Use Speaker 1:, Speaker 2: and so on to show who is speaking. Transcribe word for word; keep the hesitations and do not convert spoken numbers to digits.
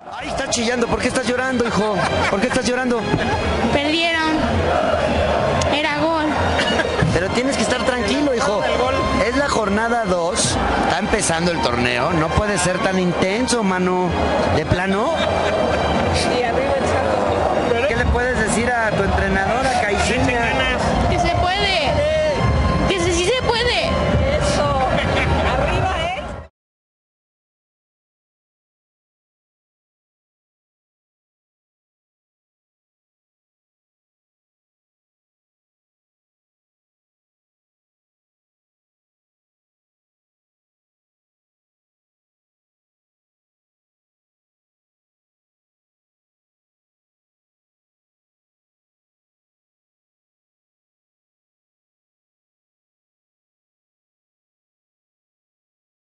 Speaker 1: Ay, está chillando. ¿Por qué estás llorando, hijo? ¿Por qué estás llorando?
Speaker 2: Perdieron. Era gol.
Speaker 1: Pero tienes que estar tranquilo, hijo. Es la jornada dos. Está empezando el torneo. No puede ser tan intenso, mano. ¿De plano?